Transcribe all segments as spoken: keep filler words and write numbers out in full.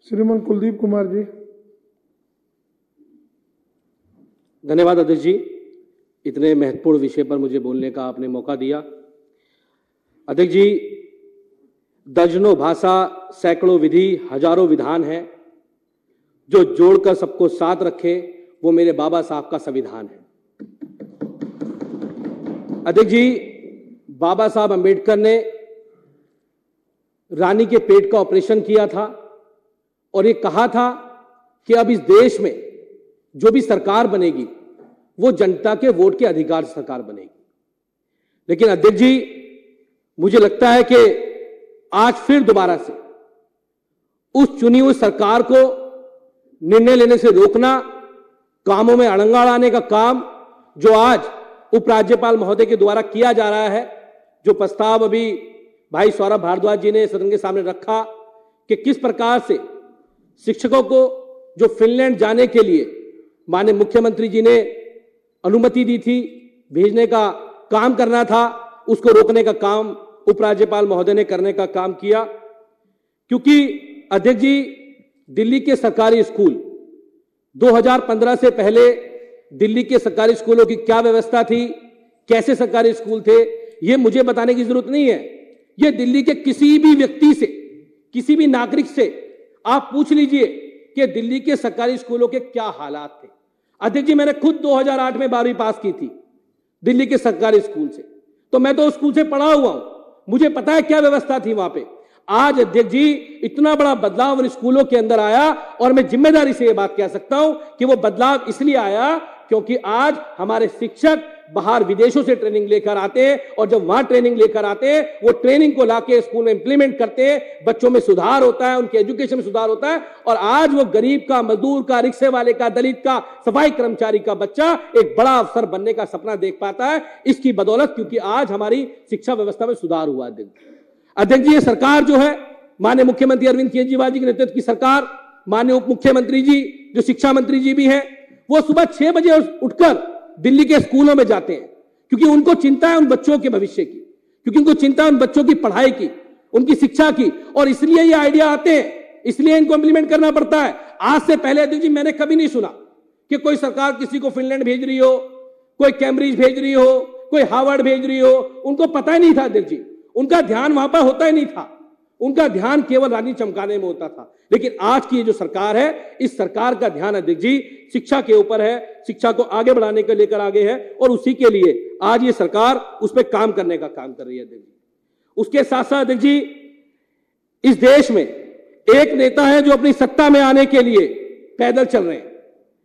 श्रीमान कुलदीप कुमार जी। धन्यवाद अध्यक्ष जी, इतने महत्वपूर्ण विषय पर मुझे बोलने का आपने मौका दिया। अध्यक्ष जी, दर्जनों भाषा, सैकड़ों विधि, हजारों विधान हैं, जो जोड़कर सबको साथ रखे वो मेरे बाबा साहब का संविधान है। अध्यक्ष जी, बाबा साहब अंबेडकर ने रानी के पेट का ऑपरेशन किया था और ये कहा था कि अब इस देश में जो भी सरकार बनेगी वो जनता के वोट के अधिकार से सरकार बनेगी। लेकिन अध्यक्ष जी, मुझे लगता है कि आज फिर दोबारा से उस चुनी हुई सरकार को निर्णय लेने से रोकना, कामों में अड़ंगा डालने का काम जो आज उपराज्यपाल महोदय के द्वारा किया जा रहा है, जो प्रस्ताव अभी भाई सौरभ भारद्वाज जी ने सदन के सामने रखा कि किस प्रकार से शिक्षकों को जो फिनलैंड जाने के लिए माननीय मुख्यमंत्री जी ने अनुमति दी थी, भेजने का काम करना था, उसको रोकने का काम उपराज्यपाल महोदय ने करने का काम किया। क्योंकि अध्यक्ष जी, दिल्ली के सरकारी स्कूल दो हज़ार पंद्रह से पहले दिल्ली के सरकारी स्कूलों की क्या व्यवस्था थी, कैसे सरकारी स्कूल थे, यह मुझे बताने की जरूरत नहीं है। यह दिल्ली के किसी भी व्यक्ति से, किसी भी नागरिक से आप पूछ लीजिए कि दिल्ली के सरकारी स्कूलों के क्या हालात थे। अध्यक्ष जी, मैंने खुद दो हज़ार आठ में बारहवीं पास की थी दिल्ली के सरकारी स्कूल से, तो मैं तो उस स्कूल से पढ़ा हुआ हूं, मुझे पता है क्या व्यवस्था थी वहां पे। आज अध्यक्ष जी, इतना बड़ा बदलाव उन स्कूलों के अंदर आया और मैं जिम्मेदारी से यह बात कह सकता हूं कि वो बदलाव इसलिए आया क्योंकि आज हमारे शिक्षक बाहर विदेशों से ट्रेनिंग लेकर आते हैं और जब वहां ट्रेनिंग लेकर आते हैं वो ट्रेनिंग को लाके स्कूल में इंप्लीमेंट करते हैं, बच्चों में सुधार होता है, उनके एजुकेशन में सुधार होता है और आज वो गरीब का, मजदूर का, रिक्शे वाले का, दलित का, सफाई कर्मचारी का बच्चा एक बड़ा अफसर बनने का सपना देख पाता है, इसकी बदौलत, क्योंकि आज हमारी शिक्षा व्यवस्था में सुधार हुआ। अध्यक्ष जी, ये सरकार जो है माननीय मुख्यमंत्री अरविंद केजरीवाल जी के नेतृत्व की सरकार, माननीय उप मुख्यमंत्री जी जो शिक्षा मंत्री जी भी हैं, वो सुबह छह बजे उठकर दिल्ली के स्कूलों में जाते हैं क्योंकि उनको चिंता है उन बच्चों के भविष्य की, क्योंकि उनको चिंता है उन बच्चों की पढ़ाई की, उनकी शिक्षा की, और इसलिए ये आइडिया आते हैं, इसलिए इनको इंप्लीमेंट करना पड़ता है। आज से पहले अध्यक्ष जी, मैंने कभी नहीं सुना कि कोई सरकार किसी को फिनलैंड भेज रही हो, कोई कैम्ब्रिज भेज रही हो, कोई हार्वर्ड भेज रही हो, उनको पता ही नहीं था अध्यक्ष जी, उनका ध्यान वहां पर होता ही नहीं था, उनका ध्यान केवल रानी चमकाने में होता था। लेकिन आज की ये जो सरकार है, इस सरकार का ध्यान अध्यक्ष जी शिक्षा के ऊपर है, शिक्षा को आगे बढ़ाने के लेकर आगे है और उसी के लिए आज ये सरकार उस पर काम करने का काम कर रही है अध्यक्ष जी। उसके साथ साथ अध्यक्ष जी, इस देश में एक नेता है जो अपनी सत्ता में आने के लिए पैदल चल रहे हैं,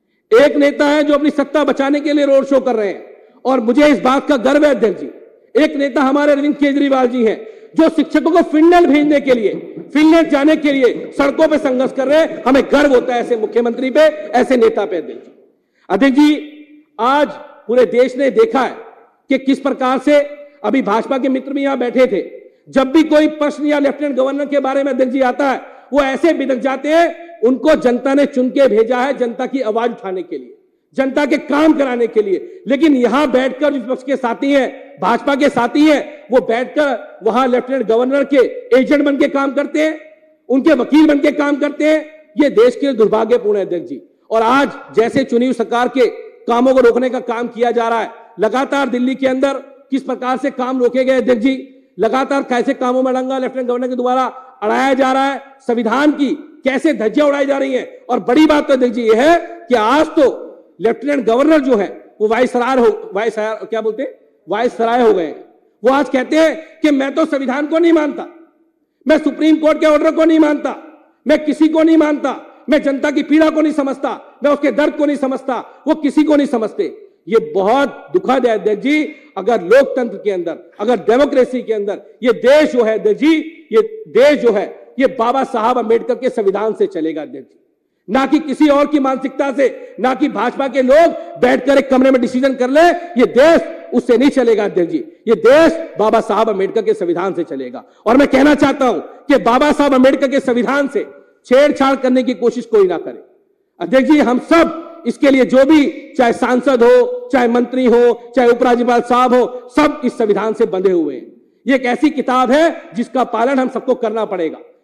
एक नेता है जो अपनी सत्ता बचाने के लिए रोड शो कर रहे हैं, और मुझे इस बात का गर्व है अध्यक्ष जी, एक नेता हमारे अरविंद केजरीवाल जी हैं जो शिक्षकों को फिनलैंड भेजने के लिए, फिनलैंड जाने के लिए सड़कों पे संघर्ष कर रहे हैं। हमें गर्व होता है ऐसे मुख्यमंत्री पे, ऐसे नेता पे अध्यक्ष जी। अध्यक्ष जी, आज पूरे देश ने देखा है कि किस प्रकार से, अभी भाजपा के मित्र भी यहां बैठे थे, जब भी कोई प्रश्न या लेफ्टिनेंट गवर्नर के बारे में अध्यक्ष जी आता है, वो ऐसे बिदक जाते हैं, उनको जनता ने चुन के भेजा है जनता की आवाज उठाने के लिए, जनता के काम कराने के लिए। लेकिन यहां बैठकर जिस पक्ष के साथी हैं, भाजपा के साथी हैं, वो बैठकर वहां लेफ्टिनेंट गवर्नर के एजेंट बन के काम करते हैं, उनके वकील बन के काम करते हैं। ये देश के दुर्भाग्यपूर्ण है अध्यक्ष जी। और आज जैसे चुनी हुई सरकार के कामों को रोकने का काम किया जा रहा है, लगातार दिल्ली के अंदर किस प्रकार से काम रोके गए अध्यक्ष जी, लगातार कैसे कामों में अड़ंगा लेफ्टिनेंट गवर्नर के द्वारा अड़ाया जा रहा है, संविधान की कैसे धज्जियां उड़ाई जा रही है। और बड़ी बात तो अध्यक्ष जी ये है कि आज तो लेफ्टिनेंट गवर्नर जो है वो वाइसराय हो वाइसराय क्या बोलते हैं वाइसराय हो गए। वो आज कहते हैं कि मैं तो संविधान को नहीं मानता, मैं सुप्रीम कोर्ट के ऑर्डर को नहीं मानता, मैं किसी को नहीं मानता, मैं जनता की पीड़ा को नहीं समझता, मैं उसके दर्द को नहीं समझता, वो किसी को नहीं समझते। ये बहुत दुखद है अध्यक्ष जी। अगर लोकतंत्र के अंदर, अगर डेमोक्रेसी के अंदर ये देश जो है अध्यक्ष जी, ये देश जो है ये बाबा साहब अम्बेडकर के संविधान से चलेगा अध्यक्ष जी, ना कि किसी और की मानसिकता से, ना कि भाजपा के लोग बैठकर एक कमरे में डिसीजन कर ले। ये देश उससे नहीं चलेगा अध्यक्ष जी, ये देश बाबा साहब अम्बेडकर के संविधान से चलेगा। और मैं कहना चाहता हूं कि बाबा साहब अम्बेडकर के संविधान से छेड़छाड़ करने की कोशिश कोई ना करे अध्यक्ष जी। हम सब इसके लिए, जो भी चाहे सांसद हो, चाहे मंत्री हो, चाहे उपराज्यपाल साहब हो, सब इस संविधान से बंधे हुए हैं। ये एक ऐसी किताब है जिसका पालन हम सबको करना पड़ेगा।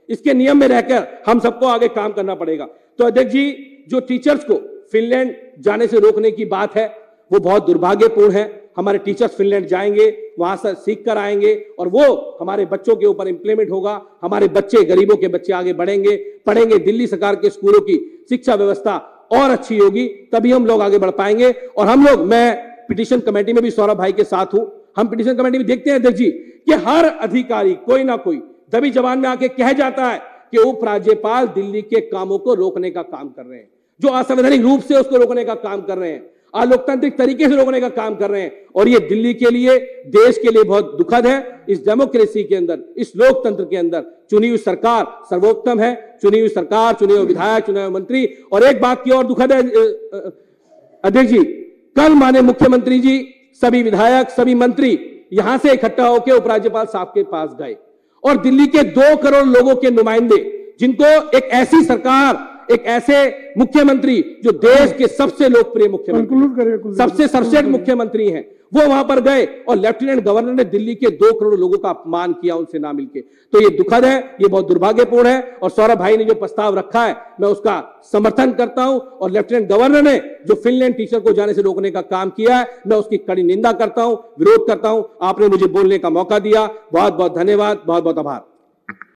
इसके नियम में रहकर हम सबको आगे काम करना पड़ेगा। तो अध्यक्ष जी, जो टीचर्स को फिनलैंड जाने से रोकने की बात है वो बहुत दुर्भाग्यपूर्ण है। हमारे टीचर्स फिनलैंड जाएंगे, वहां से सीख कर आएंगे और वो हमारे बच्चों के ऊपर इंप्लीमेंट होगा। हमारे बच्चे, गरीबों के बच्चे आगे बढ़ेंगे, पढ़ेंगे। दिल्ली सरकार के स्कूलों की शिक्षा व्यवस्था और अच्छी होगी, तभी हम लोग आगे बढ़ पाएंगे। और हम लोग, मैं पिटीशन कमेटी में भी सौरभ भाई के साथ हूं। हम पिटीशन कमेटी में देखते हैं अध्यक्ष जी कि हर अधिकारी कोई ना कोई दबी जबान में आके कह जाता है कि उपराज्यपाल दिल्ली के कामों को रोकने का काम कर रहे हैं, जो असंवैधानिक रूप से उसको रोकने का काम कर रहे हैं, अलोकतांत्रिक तरीके से रोकने का काम कर रहे हैं। और ये दिल्ली के लिए, देश के लिए बहुत दुखद है। इस डेमोक्रेसी के अंदर, इस लोकतंत्र के अंदर चुनी हुई सरकार सर्वोत्तम है। चुनी हुई सरकार, चुने हुए विधायक, चुने हुए मंत्री। और एक बात की और दुखद है अध्यक्ष जी, कल माननीय मुख्यमंत्री जी, सभी विधायक, सभी मंत्री यहां से इकट्ठा होकर उपराज्यपाल साहब के पास गए और दिल्ली के दो करोड़ लोगों के नुमाइंदे, जिनको एक ऐसी सरकार, एक ऐसे मुख्यमंत्री जो देश के सबसे लोकप्रिय मुख्यमंत्री, सबसे सर्वश्रेष्ठ मुख्यमंत्री हैं, वो वहां पर गए और लेफ्टिनेंट गवर्नर ने दिल्ली के दो करोड़ लोगों का अपमान किया उनसे ना मिलके। तो ये दुखद है, ये बहुत दुर्भाग्यपूर्ण है। और सौरभ भाई ने जो प्रस्ताव रखा है मैं उसका समर्थन करता हूं। और लेफ्टिनेंट गवर्नर ने जो फिनलैंड टीचर को जाने से रोकने का काम किया है, मैं उसकी कड़ी निंदा करता हूं, विरोध करता हूं। आपने मुझे बोलने का मौका दिया, बहुत बहुत धन्यवाद, बहुत बहुत आभार।